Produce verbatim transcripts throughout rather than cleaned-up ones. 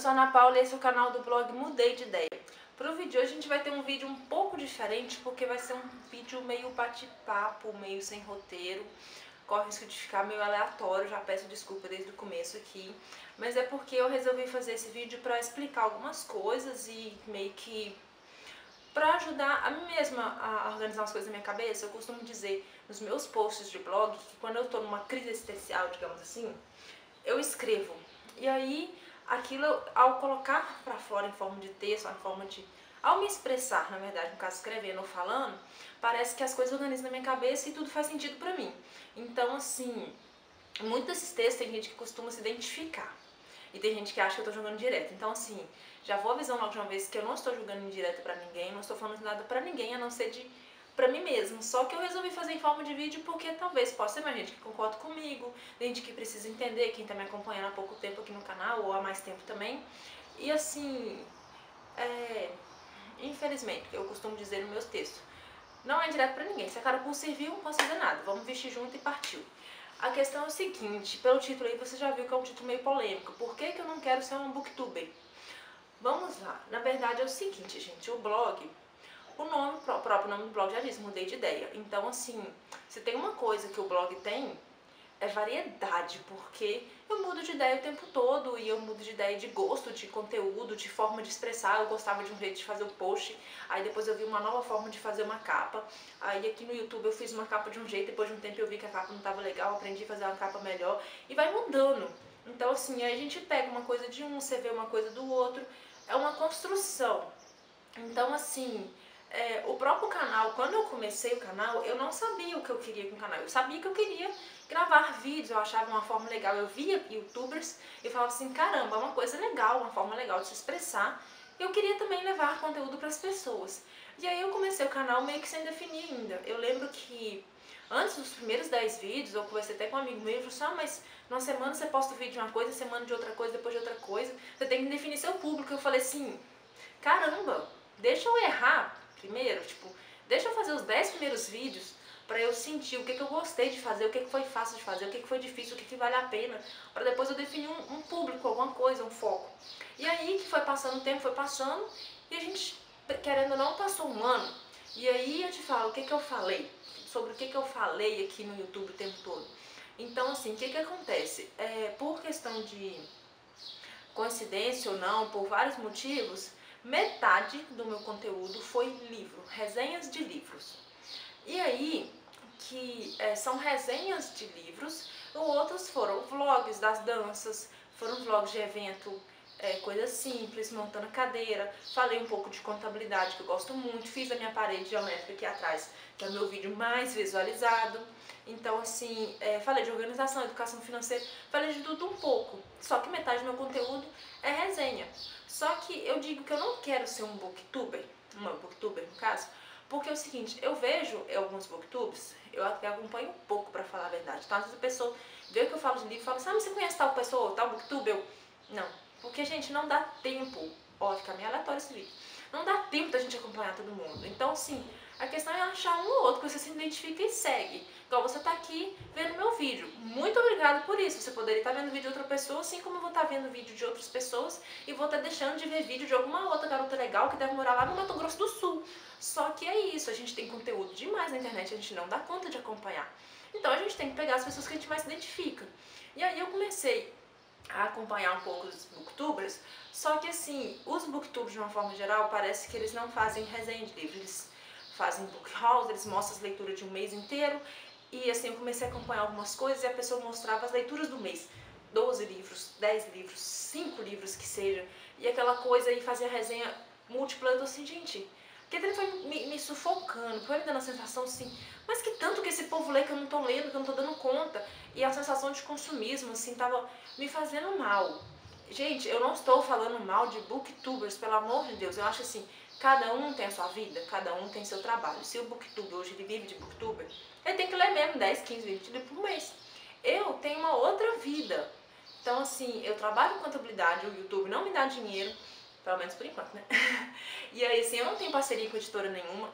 sou a Ana Paula e esse é o canal do blog Mudei de Ideia. Para o vídeo de hoje a gente vai ter um vídeo um pouco diferente, porque vai ser um vídeo meio bate-papo, meio sem roteiro. Corre o risco de ficar meio aleatório, já peço desculpa desde o começo aqui. Mas é porque eu resolvi fazer esse vídeo para explicar algumas coisas e meio que para ajudar a mim mesma a organizar as coisas na minha cabeça. Eu costumo dizer nos meus posts de blog que quando eu estou numa crise existencial, digamos assim, eu escrevo. E aí, aquilo, ao colocar pra fora em forma de texto, em forma de... Ao me expressar, na verdade, no caso escrevendo ou falando, parece que as coisas organizam na minha cabeça e tudo faz sentido pra mim. Então, assim, muitos desses textos tem gente que costuma se identificar. E tem gente que acha que eu tô jogando direto. Então, assim, já vou avisando logo de uma vez que eu não estou jogando direto pra ninguém, não estou falando nada pra ninguém, a não ser de... pra mim mesmo. Só que eu resolvi fazer em forma de vídeo porque talvez possa ter mais gente que concorda comigo, gente que precisa entender, quem tá me acompanhando há pouco tempo aqui no canal ou há mais tempo também. E assim, é... infelizmente, eu costumo dizer nos meus textos, não é direto pra ninguém. Se a carapuça serviu, não posso fazer nada. Vamos vestir junto e partiu. A questão é o seguinte, pelo título aí você já viu que é um título meio polêmico. Por que que eu não quero ser um booktuber? Vamos lá. Na verdade é o seguinte, gente, o blog... O nome, o próprio nome do blog já diz, mudei de ideia. Então, assim, se tem uma coisa que o blog tem, é variedade, porque eu mudo de ideia o tempo todo e eu mudo de ideia de gosto, de conteúdo, de forma de expressar. Eu gostava de um jeito de fazer o post, aí depois eu vi uma nova forma de fazer uma capa. Aí aqui no YouTube eu fiz uma capa de um jeito, depois de um tempo eu vi que a capa não estava legal, aprendi a fazer uma capa melhor e vai mudando. Então, assim, aí a gente pega uma coisa de um, você vê uma coisa do outro, é uma construção. Então, assim... É, o próprio canal, quando eu comecei o canal, eu não sabia o que eu queria com o canal. Eu sabia que eu queria gravar vídeos, eu achava uma forma legal. Eu via youtubers e falava assim, caramba, é uma coisa legal, uma forma legal de se expressar. Eu queria também levar conteúdo para as pessoas. E aí eu comecei o canal meio que sem definir ainda. Eu lembro que antes dos primeiros dez vídeos, eu conversei até com um amigo meu e falou assim, ah, mas numa semana você posta o vídeo de uma coisa, semana de outra coisa, depois de outra coisa. Você tem que definir seu público. Eu falei assim, caramba, deixa eu errar primeiro, tipo, deixa eu fazer os dez primeiros vídeos pra eu sentir o que, que eu gostei de fazer, o que, que foi fácil de fazer, o que, que foi difícil, o que, que vale a pena, pra depois eu definir um, um público, alguma coisa, um foco. E aí que foi passando o tempo, foi passando, e a gente, querendo ou não, passou um ano. E aí eu te falo, o que, que eu falei, sobre o que, que eu falei aqui no YouTube o tempo todo. Então, assim, o que, que acontece? É, por questão de coincidência ou não, por vários motivos, metade do meu conteúdo foi livro, resenhas de livros. E aí, que é, são resenhas de livros, outros foram vlogs das danças, foram vlogs de evento, é, coisas simples, montando cadeira, falei um pouco de contabilidade, que eu gosto muito, fiz a minha parede geométrica aqui atrás, que é o meu vídeo mais visualizado. Então, assim, é, falei de organização, educação financeira, falei de tudo um pouco. Só que metade do meu conteúdo é resenha. Só que eu digo que eu não quero ser um booktuber, uma booktuber no caso, porque é o seguinte, eu vejo alguns booktubers, eu até acompanho um pouco pra falar a verdade. Então, às vezes a pessoa vê que eu falo de livro e fala, sabe, você conhece tal pessoa, tal booktuber? Eu, não, porque, gente, não dá tempo, ó, fica meio aleatório esse vídeo, não dá tempo da gente acompanhar todo mundo. Então, assim, a questão é achar um ou outro que você se identifica e segue. Igual você tá aqui vendo meu vídeo. Muito obrigada por isso. Você poderia estar vendo vídeo de outra pessoa, assim como eu vou estar vendo vídeo de outras pessoas e vou estar deixando de ver vídeo de alguma outra garota legal que deve morar lá no Mato Grosso do Sul. Só que é isso, a gente tem conteúdo demais na internet, a gente não dá conta de acompanhar. Então a gente tem que pegar as pessoas que a gente mais se identifica. E aí eu comecei a acompanhar um pouco os booktubers, só que assim, os booktubers de uma forma geral, parece que eles não fazem resenha de livros, eles fazem book hauls, eles mostram as leituras de um mês inteiro. E assim, eu comecei a acompanhar algumas coisas e a pessoa mostrava as leituras do mês. doze livros, dez livros, cinco livros que seja. E aquela coisa aí, fazia resenha múltipla. Eu tô assim, gente, porque ele foi me, me sufocando, foi me dando a sensação assim, mas que tanto que esse povo lê que eu não tô lendo, que eu não tô dando conta. E a sensação de consumismo, assim, tava me fazendo mal. Gente, eu não estou falando mal de booktubers, pelo amor de Deus. Eu acho assim, cada um tem a sua vida, cada um tem seu trabalho. Se o booktuber hoje ele vive de booktuber, ele tem que ler mesmo dez, quinze, vinte livros por mês. Eu tenho uma outra vida. Então, assim, eu trabalho com contabilidade, o YouTube não me dá dinheiro, pelo menos por enquanto, né? E aí, assim, eu não tenho parceria com editora nenhuma.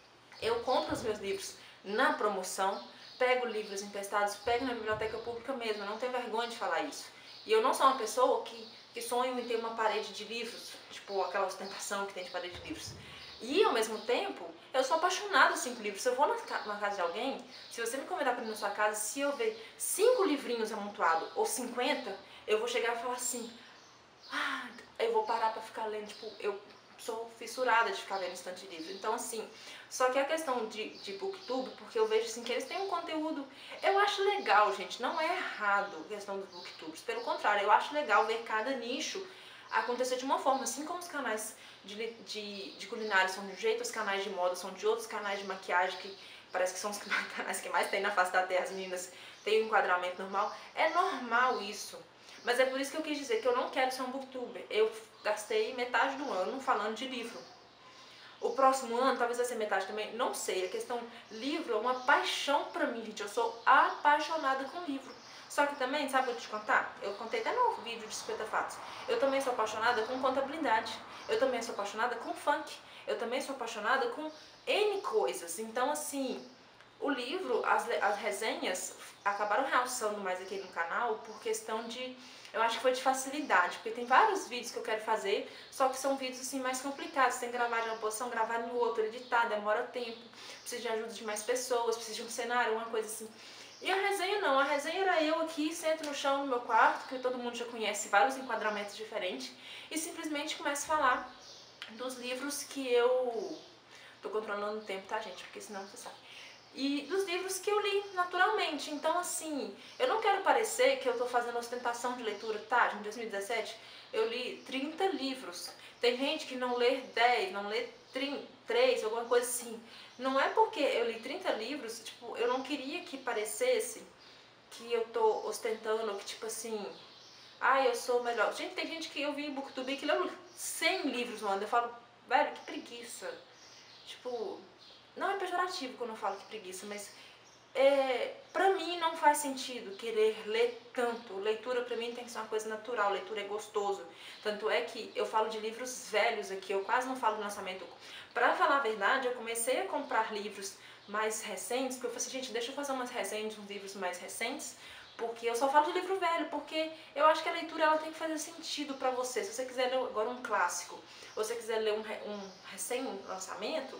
Eu compro os meus livros na promoção, pego livros emprestados, pego na biblioteca pública mesmo, eu não tenho vergonha de falar isso. E eu não sou uma pessoa que que sonham em ter uma parede de livros, tipo aquela ostentação que tem de parede de livros. E, ao mesmo tempo, eu sou apaixonada assim, por livros. Se eu vou na, na casa de alguém, se você me convidar para ir na sua casa, se eu ver cinco livrinhos amontoados ou cinquenta, eu vou chegar e falar assim, ah, eu vou parar para ficar lendo, tipo, eu sou fissurada de ficar vendo estante de livro. Então, assim, só que a questão de, de booktube, porque eu vejo assim que eles têm um conteúdo, eu acho legal, gente, não é errado a questão dos booktubers, pelo contrário, eu acho legal ver cada nicho acontecer de uma forma, assim como os canais de, de, de culinária são de um jeito, os canais de moda são de outros, canais de maquiagem, que parece que são os canais que mais tem na face da terra, as meninas têm um enquadramento normal, é normal isso. Mas é por isso que eu quis dizer que eu não quero ser um booktuber. Eu gastei metade do ano falando de livro. O próximo ano talvez vai ser metade também, não sei. A questão livro é uma paixão pra mim, gente. Eu sou apaixonada com livro. Só que também, sabe o que eu vou te contar? Eu contei até no vídeo de cinquenta fatos. Eu também sou apaixonada com contabilidade. Eu também sou apaixonada com funk. Eu também sou apaixonada com N coisas. Então, assim, o livro, as, as resenhas acabaram realçando mais aqui no canal por questão de, eu acho que foi de facilidade, porque tem vários vídeos que eu quero fazer, só que são vídeos assim mais complicados, tem que gravar de uma posição, gravar no outro, editar, demora tempo, precisa de ajuda de mais pessoas, precisa de um cenário, uma coisa assim. E a resenha não, a resenha era eu aqui, sento no chão no meu quarto, que todo mundo já conhece, vários enquadramentos diferentes, e simplesmente começo a falar dos livros que eu... Tô controlando o tempo, tá, gente? Porque senão você sabe. E dos livros que eu li naturalmente. Então, assim, eu não quero parecer que eu tô fazendo ostentação de leitura, tá? Em dois mil e dezessete eu li trinta livros. Tem gente que não lê dez, não lê três, alguma coisa assim. Não é porque eu li trinta livros, tipo, eu não queria que parecesse que eu tô ostentando, que tipo assim, ah, eu sou melhor. Gente, tem gente que eu vi em booktube que leu cem livros no ano. Eu falo, velho, que preguiça. Tipo... Não é pejorativo quando eu falo que preguiça, mas é, pra mim não faz sentido querer ler tanto. Leitura pra mim tem que ser uma coisa natural, leitura é gostoso. Tanto é que eu falo de livros velhos aqui, eu quase não falo do lançamento. Pra falar a verdade, eu comecei a comprar livros mais recentes, porque eu falei assim, gente, deixa eu fazer umas resenhas de uns livros mais recentes, porque eu só falo de livro velho, porque eu acho que a leitura ela tem que fazer sentido pra você. Se você quiser ler agora um clássico, ou se você quiser ler um, um recém-lançamento,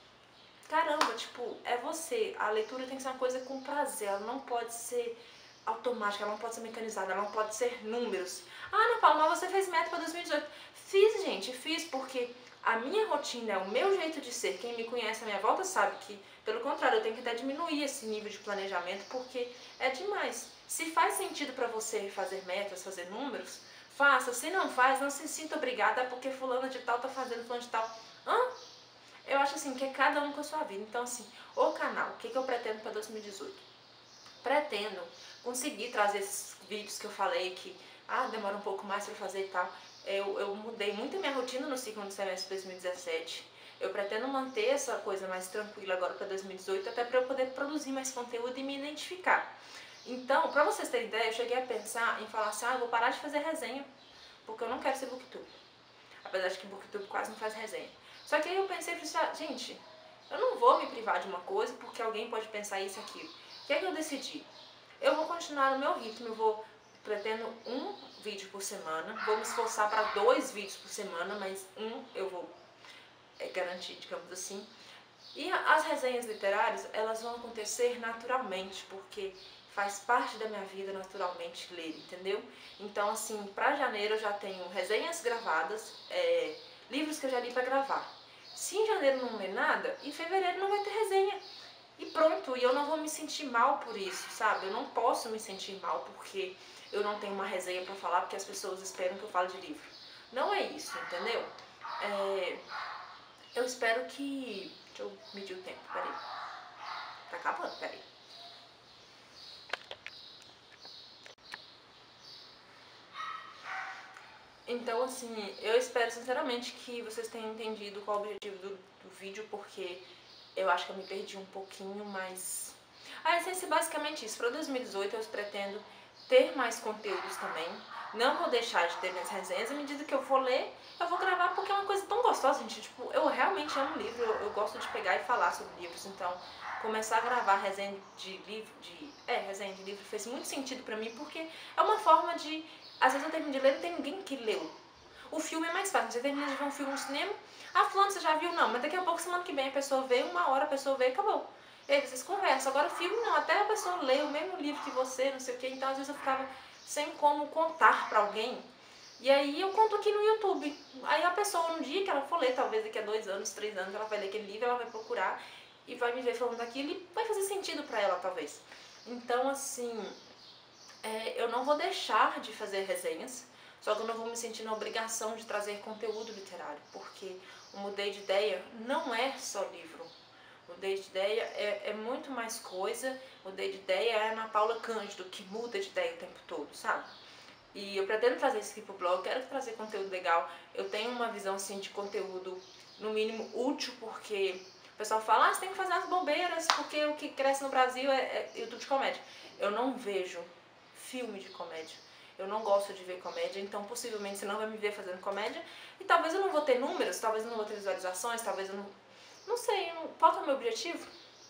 caramba, tipo, é você. A leitura tem que ser uma coisa com prazer, ela não pode ser automática, ela não pode ser mecanizada, ela não pode ser números. Ah, Ana Paula, mas você fez meta para dois mil e dezoito. Fiz, gente, fiz porque a minha rotina é o meu jeito de ser. Quem me conhece à minha volta sabe que, pelo contrário, eu tenho que até diminuir esse nível de planejamento porque é demais. Se faz sentido para você fazer metas, fazer números, faça. Se não faz, não se sinta obrigada porque fulano de tal tá fazendo, fulano de tal. Hã? Eu acho assim que é cada um com a sua vida. Então, assim, o canal, o que, que eu pretendo para dois mil e dezoito? Pretendo conseguir trazer esses vídeos que eu falei que ah, demora um pouco mais para fazer e tal. Eu, eu mudei muito a minha rotina no segundo semestre de dois mil e dezessete. Eu pretendo manter essa coisa mais tranquila agora para dois mil e dezoito, até para eu poder produzir mais conteúdo e me identificar. Então, para vocês terem ideia, eu cheguei a pensar em falar assim, ah, eu vou parar de fazer resenha, porque eu não quero ser booktube. Apesar de que booktube quase não faz resenha. Só que aí eu pensei, gente, eu não vou me privar de uma coisa porque alguém pode pensar isso e aquilo. O que é que eu decidi? Eu vou continuar no meu ritmo, eu vou, pretendo um vídeo por semana, vou me esforçar para dois vídeos por semana, mas um eu vou é, garantir, digamos assim. E as resenhas literárias, elas vão acontecer naturalmente, porque faz parte da minha vida naturalmente ler, entendeu? Então, assim, para janeiro eu já tenho resenhas gravadas, é, livros que eu já li para gravar. Se em janeiro não ler nada, em fevereiro não vai ter resenha. E pronto, e eu não vou me sentir mal por isso, sabe? Eu não posso me sentir mal porque eu não tenho uma resenha para falar, porque as pessoas esperam que eu fale de livro. Não é isso, entendeu? É, eu espero que... Deixa eu medir o tempo, peraí. Tá acabando, peraí. Então, assim, eu espero sinceramente que vocês tenham entendido qual é o objetivo do, do vídeo, porque eu acho que eu me perdi um pouquinho, mas... A essência é basicamente isso. Para dois mil e dezoito eu pretendo ter mais conteúdos também. Não vou deixar de ter minhas resenhas. À medida que eu for ler, eu vou gravar porque é uma coisa tão gostosa, gente. Tipo, eu realmente amo livro, eu, eu gosto de pegar e falar sobre livros. Então, começar a gravar resenha de livro, de... É, resenha de livro fez muito sentido pra mim, porque é uma forma de Às vezes eu termino de ler e não tem ninguém que leu. O filme é mais fácil, você termina de ver um filme no cinema, ah, fulano, você já viu? Não, mas daqui a pouco, semana que vem, a pessoa vê, uma hora a pessoa vê e acabou. E aí vocês conversam. Agora filme não, até a pessoa lê o mesmo livro que você, não sei o quê, então às vezes eu ficava sem como contar pra alguém. E aí eu conto aqui no YouTube. Aí a pessoa, um dia que ela for ler, talvez daqui a dois anos, três anos, ela vai ler aquele livro, ela vai procurar e vai me ver falando daquilo e vai fazer sentido pra ela, talvez. Então, assim, é, eu não vou deixar de fazer resenhas, só que eu não vou me sentir na obrigação de trazer conteúdo literário, porque o Mudei de Ideia não é só livro. Mudei de Ideia é, é muito mais coisa. Mudei de Ideia é a Ana Paula Cândido, que muda de ideia o tempo todo, sabe? E eu pretendo trazer isso aqui pro blog, quero trazer conteúdo legal. Eu tenho uma visão, assim, de conteúdo, no mínimo, útil, porque o pessoal fala, ah, você tem que fazer as bobeiras, porque o que cresce no Brasil é, é YouTube de comédia. Eu não vejo filme de comédia. Eu não gosto de ver comédia, então possivelmente você não vai me ver fazendo comédia. E talvez eu não vou ter números, talvez eu não vou ter visualizações, talvez eu não... Não sei, qual que é o meu objetivo?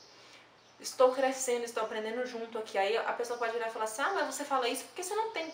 Estou crescendo, estou aprendendo junto aqui. Aí a pessoa pode virar e falar assim, ah, mas você fala isso porque você não tem...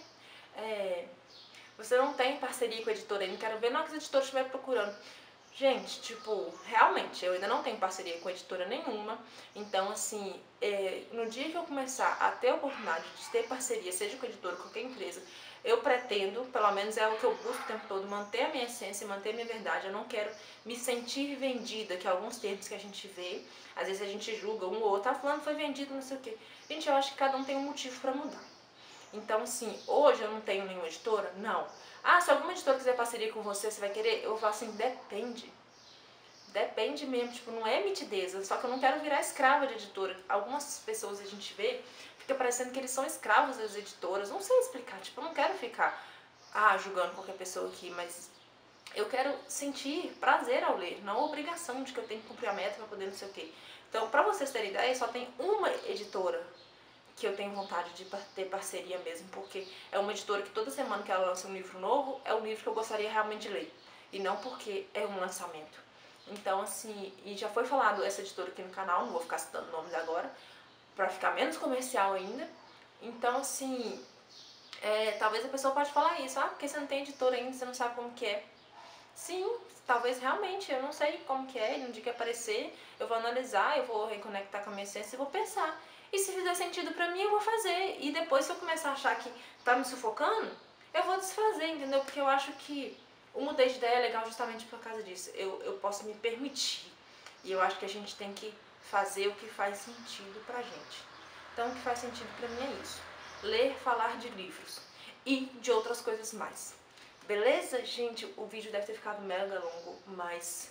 É, você não tem parceria com a editora, eu não quero ver, não, que os editores estiverem procurando. Gente, tipo, realmente, eu ainda não tenho parceria com editora nenhuma, então, assim, é, no dia que eu começar a ter a oportunidade de ter parceria, seja com editora ou qualquer empresa, eu pretendo, pelo menos é o que eu busco o tempo todo, manter a minha essência, manter a minha verdade. Eu não quero me sentir vendida, que é alguns termos que a gente vê, às vezes a gente julga um ou outro, ah, fulano foi vendido, não sei o quê. Gente, eu acho que cada um tem um motivo pra mudar. Então, assim, hoje eu não tenho nenhuma editora? Não. Ah, se alguma editora quiser parceria com você, você vai querer? Eu falo assim, depende. Depende mesmo, tipo, não é mitideza, só que eu não quero virar escrava de editora. Algumas pessoas a gente vê, fica parecendo que eles são escravos das editoras, não sei explicar, tipo, eu não quero ficar, ah, julgando qualquer pessoa aqui, mas eu quero sentir prazer ao ler, não a obrigação de que eu tenho que cumprir a meta pra poder não sei o quê. Então, pra vocês terem ideia, só tem uma editora que eu tenho vontade de ter parceria mesmo, porque é uma editora que toda semana que ela lança um livro novo, é um livro que eu gostaria realmente de ler, e não porque é um lançamento. Então, assim, e já foi falado essa editora aqui no canal, não vou ficar citando nomes agora, pra ficar menos comercial ainda. Então, assim, é, talvez a pessoa pode falar isso, ah, porque você não tem editora ainda, você não sabe como que é. Sim, talvez realmente, eu não sei como que é, no dia que aparecer, eu vou analisar, eu vou reconectar com a minha essência e vou pensar. E se fizer sentido pra mim, eu vou fazer. E depois, se eu começar a achar que tá me sufocando, eu vou desfazer, entendeu? Porque eu acho que o Mudei de Ideia é legal justamente por causa disso. Eu, eu posso me permitir. E eu acho que a gente tem que fazer o que faz sentido pra gente. Então, o que faz sentido pra mim é isso. Ler, falar de livros. E de outras coisas mais. Beleza? Gente, o vídeo deve ter ficado mega longo, mas...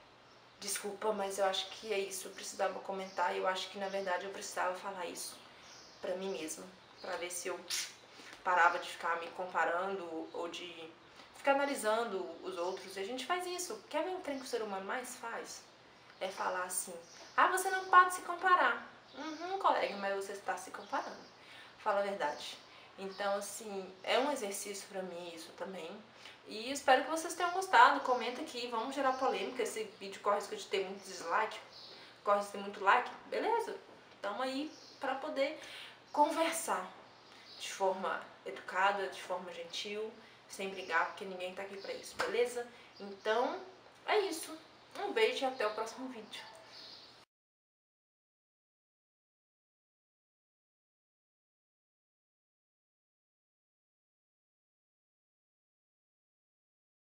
Desculpa, mas eu acho que é isso. Eu precisava comentar e eu acho que, na verdade, eu precisava falar isso pra mim mesma. Pra ver se eu parava de ficar me comparando ou de ficar analisando os outros. E a gente faz isso. Quer ver um trem que o ser humano mais faz? É falar assim, ah, você não pode se comparar. Uhum, colega, mas você está se comparando. Fala a verdade. Então, assim, é um exercício pra mim isso também. E espero que vocês tenham gostado. Comenta aqui, vamos gerar polêmica. Esse vídeo corre risco de ter muito dislike, corre risco de ter muito like. Beleza? Tamo aí pra poder conversar de forma educada, de forma gentil, sem brigar, porque ninguém tá aqui pra isso, beleza? Então, é isso. Um beijo e até o próximo vídeo.